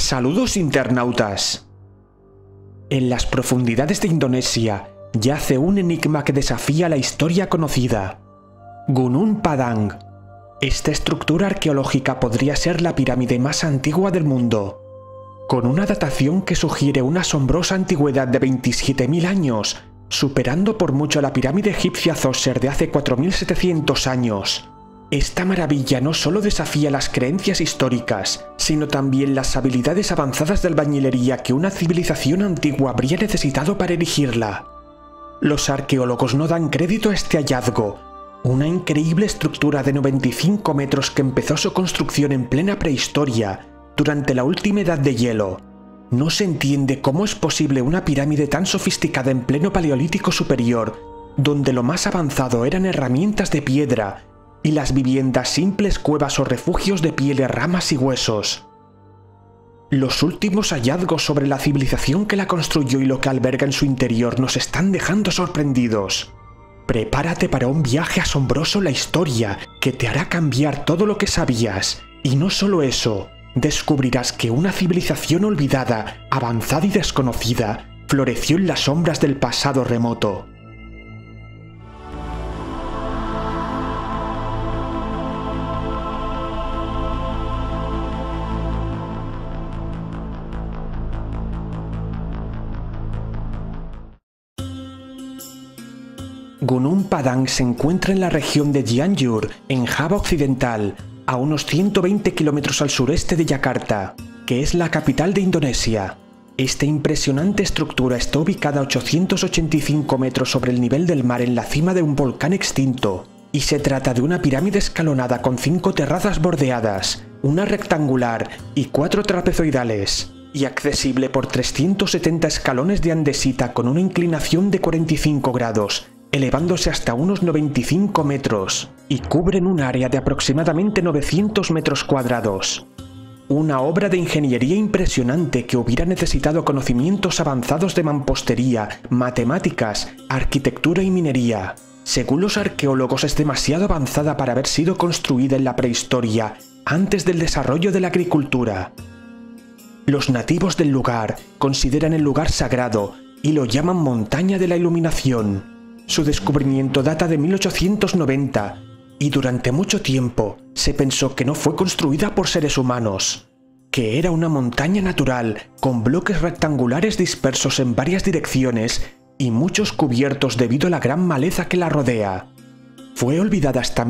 Saludos internautas. En las profundidades de Indonesia yace un enigma que desafía la historia conocida. Gunung Padang. Esta estructura arqueológica podría ser la pirámide más antigua del mundo, con una datación que sugiere una asombrosa antigüedad de 27.000 años, superando por mucho la pirámide egipcia Zoser de hace 4.700 años. Esta maravilla no solo desafía las creencias históricas, sino también las habilidades avanzadas de albañilería que una civilización antigua habría necesitado para erigirla. Los arqueólogos no dan crédito a este hallazgo, una increíble estructura de 95 metros que empezó su construcción en plena prehistoria, durante la última edad de hielo. No se entiende cómo es posible una pirámide tan sofisticada en pleno Paleolítico superior, donde lo más avanzado eran herramientas de piedra, y las viviendas simples cuevas o refugios de pieles, ramas y huesos. Los últimos hallazgos sobre la civilización que la construyó y lo que alberga en su interior nos están dejando sorprendidos. Prepárate para un viaje asombroso en la historia que te hará cambiar todo lo que sabías. Y no solo eso, descubrirás que una civilización olvidada, avanzada y desconocida floreció en las sombras del pasado remoto. Gunung Padang se encuentra en la región de Cianjur, en Java Occidental, a unos 120 kilómetros al sureste de Yakarta, que es la capital de Indonesia. Esta impresionante estructura está ubicada a 885 metros sobre el nivel del mar en la cima de un volcán extinto, y se trata de una pirámide escalonada con 5 terrazas bordeadas, una rectangular y 4 trapezoidales, y accesible por 370 escalones de andesita con una inclinación de 45 grados, elevándose hasta unos 95 metros, y cubren un área de aproximadamente 900 metros cuadrados. Una obra de ingeniería impresionante que hubiera necesitado conocimientos avanzados de mampostería, matemáticas, arquitectura y minería. Según los arqueólogos, es demasiado avanzada para haber sido construida en la prehistoria, antes del desarrollo de la agricultura. Los nativos del lugar consideran el lugar sagrado y lo llaman Montaña de la Iluminación. Su descubrimiento data de 1890 y durante mucho tiempo se pensó que no fue construida por seres humanos, que era una montaña natural con bloques rectangulares dispersos en varias direcciones y muchos cubiertos debido a la gran maleza que la rodea. Fue olvidada hasta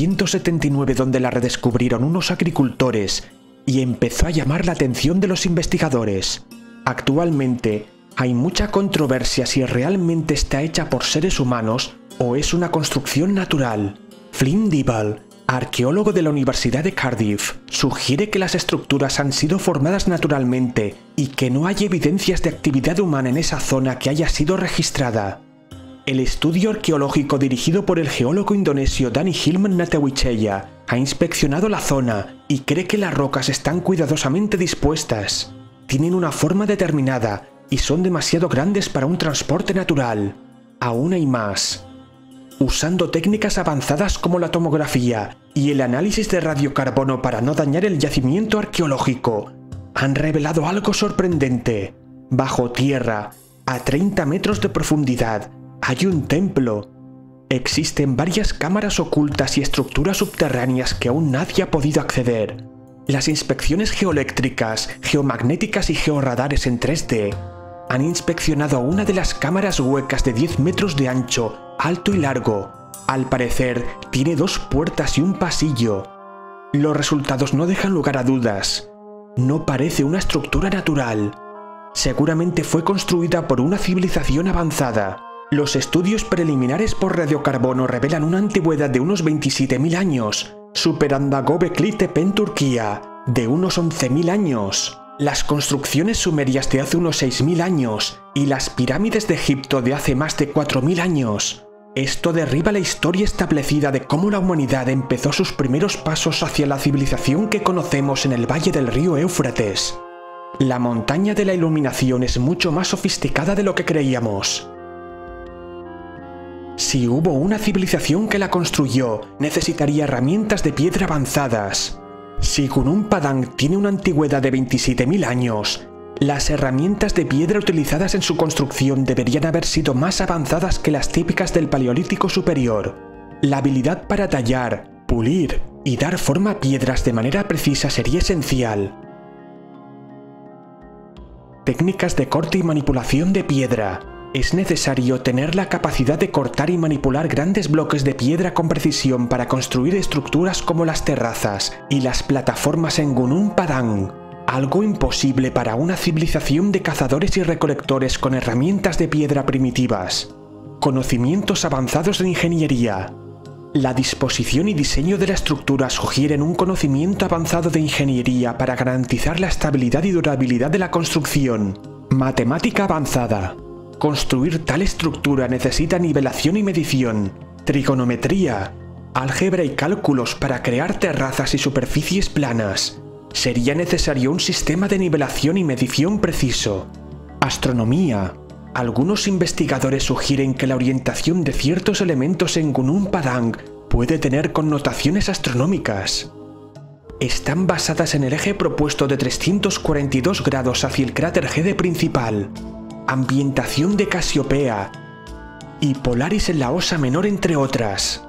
1979, donde la redescubrieron unos agricultores y empezó a llamar la atención de los investigadores. Actualmente, hay mucha controversia si realmente está hecha por seres humanos o es una construcción natural. Flynn Dibble, arqueólogo de la Universidad de Cardiff, sugiere que las estructuras han sido formadas naturalmente y que no hay evidencias de actividad humana en esa zona que haya sido registrada. El estudio arqueológico dirigido por el geólogo indonesio Danny Hilman Natawijaya ha inspeccionado la zona y cree que las rocas están cuidadosamente dispuestas. Tienen una forma determinada y son demasiado grandes para un transporte natural. Aún hay más. Usando técnicas avanzadas como la tomografía y el análisis de radiocarbono para no dañar el yacimiento arqueológico, han revelado algo sorprendente. Bajo tierra, a 30 metros de profundidad, hay un templo. Existen varias cámaras ocultas y estructuras subterráneas que aún nadie ha podido acceder. Las inspecciones geoeléctricas, geomagnéticas y georradares en 3D han inspeccionado una de las cámaras huecas de 10 metros de ancho, alto y largo. Al parecer, tiene 2 puertas y un pasillo. Los resultados no dejan lugar a dudas. No parece una estructura natural. Seguramente fue construida por una civilización avanzada. Los estudios preliminares por radiocarbono revelan una antigüedad de unos 27.000 años, superando a Göbekli Tepe en Turquía, de unos 11.000 años. Las construcciones sumerias de hace unos 6.000 años y las pirámides de Egipto de hace más de 4.000 años. Esto derriba la historia establecida de cómo la humanidad empezó sus primeros pasos hacia la civilización que conocemos en el valle del río Éufrates. La Montaña de la Iluminación es mucho más sofisticada de lo que creíamos. Si hubo una civilización que la construyó, necesitaría herramientas de piedra avanzadas. Si Gunung Padang tiene una antigüedad de 27.000 años, las herramientas de piedra utilizadas en su construcción deberían haber sido más avanzadas que las típicas del Paleolítico Superior. La habilidad para tallar, pulir y dar forma a piedras de manera precisa sería esencial. Técnicas de corte y manipulación de piedra. Es necesario tener la capacidad de cortar y manipular grandes bloques de piedra con precisión para construir estructuras como las terrazas y las plataformas en Gunung Padang, algo imposible para una civilización de cazadores y recolectores con herramientas de piedra primitivas. Conocimientos avanzados de ingeniería. La disposición y diseño de la estructura sugieren un conocimiento avanzado de ingeniería para garantizar la estabilidad y durabilidad de la construcción. Matemática avanzada. Construir tal estructura necesita nivelación y medición, trigonometría, álgebra y cálculos para crear terrazas y superficies planas. Sería necesario un sistema de nivelación y medición preciso. Astronomía. Algunos investigadores sugieren que la orientación de ciertos elementos en Gunung Padang puede tener connotaciones astronómicas. Están basadas en el eje propuesto de 342 grados hacia el cráter Gede principal, ambientación de Casiopea y Polaris en la Osa Menor, entre otras.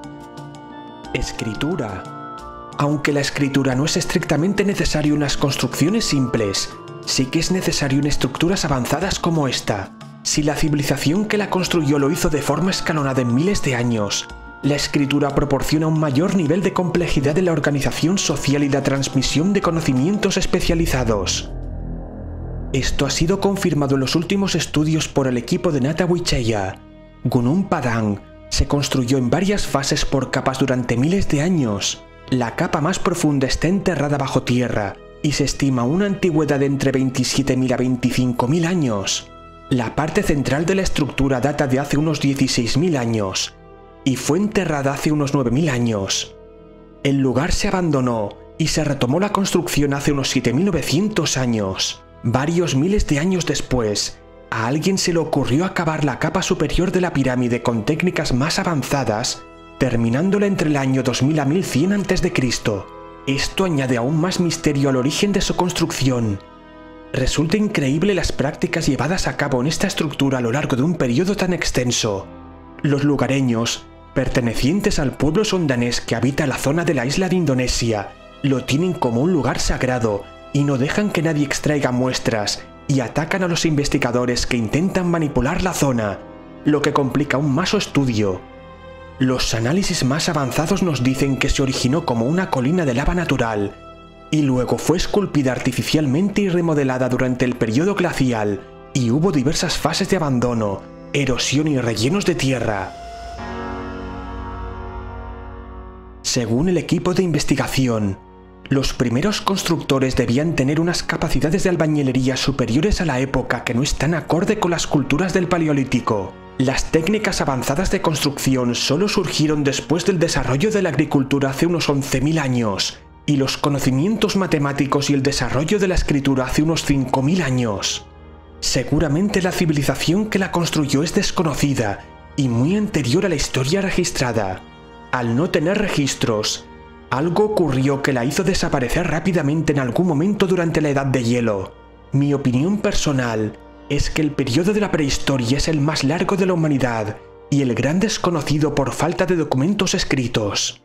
Escritura. Aunque la escritura no es estrictamente necesaria en las construcciones simples, sí que es necesario en estructuras avanzadas como esta. Si la civilización que la construyó lo hizo de forma escalonada en miles de años, la escritura proporciona un mayor nivel de complejidad en la organización social y la transmisión de conocimientos especializados. Esto ha sido confirmado en los últimos estudios por el equipo de Nata Wichaya. Gunung Padang se construyó en varias fases por capas durante miles de años. La capa más profunda está enterrada bajo tierra y se estima una antigüedad de entre 27.000 a 25.000 años. La parte central de la estructura data de hace unos 16.000 años y fue enterrada hace unos 9.000 años. El lugar se abandonó y se retomó la construcción hace unos 7.900 años. Varios miles de años después, a alguien se le ocurrió acabar la capa superior de la pirámide con técnicas más avanzadas, terminándola entre el año 2000 a 1100 a.C. Esto añade aún más misterio al origen de su construcción. Resulta increíble las prácticas llevadas a cabo en esta estructura a lo largo de un periodo tan extenso. Los lugareños, pertenecientes al pueblo sondanés que habita la zona de la isla de Indonesia, lo tienen como un lugar sagrado y no dejan que nadie extraiga muestras y atacan a los investigadores que intentan manipular la zona, lo que complica aún más su estudio. Los análisis más avanzados nos dicen que se originó como una colina de lava natural y luego fue esculpida artificialmente y remodelada durante el periodo glacial, y hubo diversas fases de abandono, erosión y rellenos de tierra. Según el equipo de investigación, los primeros constructores debían tener unas capacidades de albañilería superiores a la época que no están acorde con las culturas del Paleolítico. Las técnicas avanzadas de construcción solo surgieron después del desarrollo de la agricultura hace unos 11.000 años, y los conocimientos matemáticos y el desarrollo de la escritura hace unos 5.000 años. Seguramente la civilización que la construyó es desconocida y muy anterior a la historia registrada. Al no tener registros, algo ocurrió que la hizo desaparecer rápidamente en algún momento durante la Edad de Hielo. Mi opinión personal es que el periodo de la prehistoria es el más largo de la humanidad y el gran desconocido por falta de documentos escritos.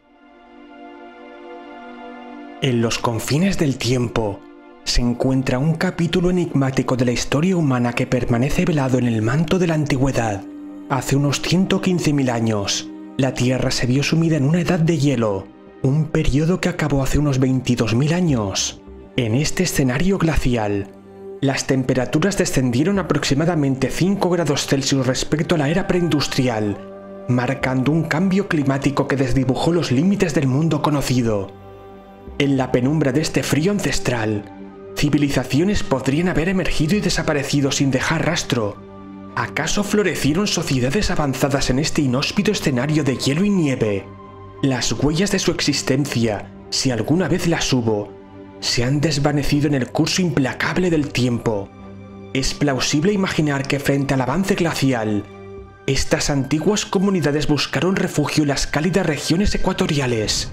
En los confines del tiempo se encuentra un capítulo enigmático de la historia humana que permanece velado en el manto de la antigüedad. Hace unos 115.000 años, la Tierra se vio sumida en una edad de hielo, un periodo que acabó hace unos 22.000 años. En este escenario glacial, las temperaturas descendieron aproximadamente 5 grados Celsius respecto a la era preindustrial, marcando un cambio climático que desdibujó los límites del mundo conocido. En la penumbra de este frío ancestral, civilizaciones podrían haber emergido y desaparecido sin dejar rastro. ¿Acaso florecieron sociedades avanzadas en este inhóspito escenario de hielo y nieve? Las huellas de su existencia, si alguna vez las hubo, se han desvanecido en el curso implacable del tiempo. Es plausible imaginar que frente al avance glacial, estas antiguas comunidades buscaron refugio en las cálidas regiones ecuatoriales.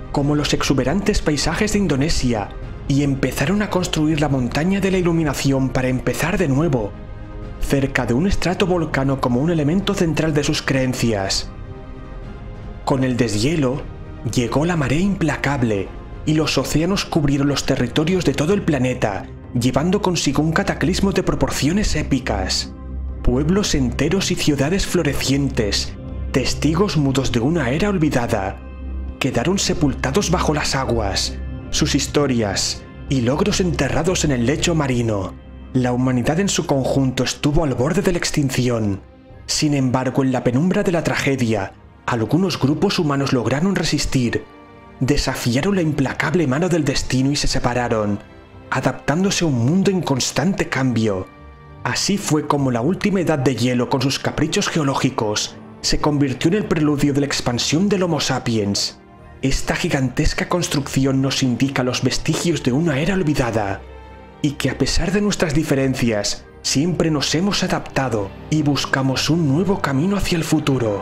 como los exuberantes paisajes de Indonesia, y empezaron a construir la montaña de la iluminación para empezar de nuevo, cerca de un estratovolcano como un elemento central de sus creencias. Con el deshielo, llegó la marea implacable, y los océanos cubrieron los territorios de todo el planeta, llevando consigo un cataclismo de proporciones épicas. Pueblos enteros y ciudades florecientes, testigos mudos de una era olvidada, quedaron sepultados bajo las aguas, sus historias y logros enterrados en el lecho marino. La humanidad en su conjunto estuvo al borde de la extinción. Sin embargo, en la penumbra de la tragedia, algunos grupos humanos lograron resistir, desafiaron la implacable mano del destino y se separaron, adaptándose a un mundo en constante cambio. Así fue como la última edad de hielo, con sus caprichos geológicos, se convirtió en el preludio de la expansión del Homo sapiens. Esta gigantesca construcción nos indica los vestigios de una era olvidada, y que a pesar de nuestras diferencias, siempre nos hemos adaptado y buscamos un nuevo camino hacia el futuro.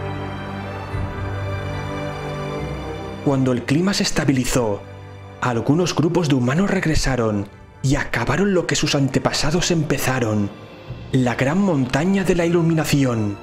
Cuando el clima se estabilizó, algunos grupos de humanos regresaron y acabaron lo que sus antepasados empezaron: la gran montaña de la iluminación.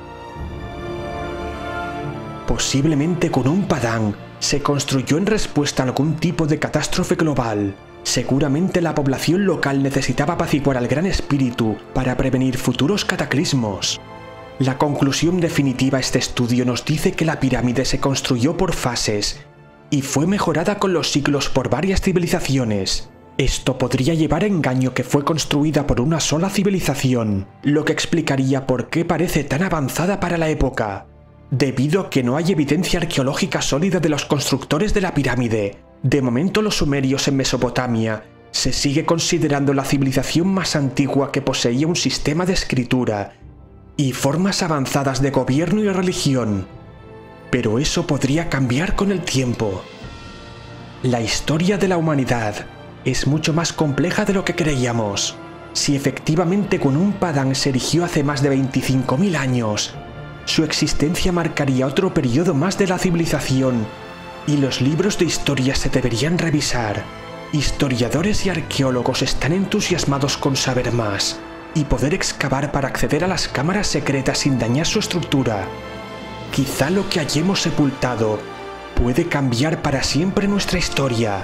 Posiblemente con un Padang, se construyó en respuesta a algún tipo de catástrofe global. Seguramente la población local necesitaba apaciguar al Gran Espíritu para prevenir futuros cataclismos. La conclusión definitiva a este estudio nos dice que la pirámide se construyó por fases y fue mejorada con los siglos por varias civilizaciones. Esto podría llevar a engaño que fue construida por una sola civilización, lo que explicaría por qué parece tan avanzada para la época. Debido a que no hay evidencia arqueológica sólida de los constructores de la pirámide, de momento los sumerios en Mesopotamia se sigue considerando la civilización más antigua que poseía un sistema de escritura y formas avanzadas de gobierno y religión. Pero eso podría cambiar con el tiempo. La historia de la humanidad es mucho más compleja de lo que creíamos. Si efectivamente Gunung Padang se erigió hace más de 25.000 años, su existencia marcaría otro periodo más de la civilización, y los libros de historia se deberían revisar. Historiadores y arqueólogos están entusiasmados con saber más y poder excavar para acceder a las cámaras secretas sin dañar su estructura. Quizá lo que hayamos sepultado puede cambiar para siempre nuestra historia.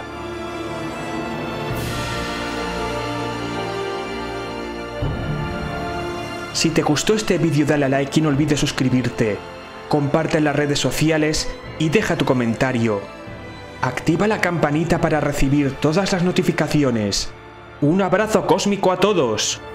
Si te gustó este vídeo, dale a like y no olvides suscribirte. Comparte en las redes sociales y deja tu comentario. Activa la campanita para recibir todas las notificaciones. Un abrazo cósmico a todos.